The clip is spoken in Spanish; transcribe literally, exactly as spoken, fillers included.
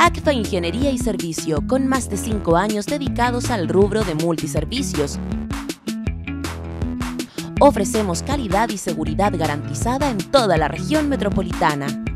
ACFA Ingeniería y Servicio, con más de cinco años dedicados al rubro de multiservicios. Ofrecemos calidad y seguridad garantizada en toda la región metropolitana.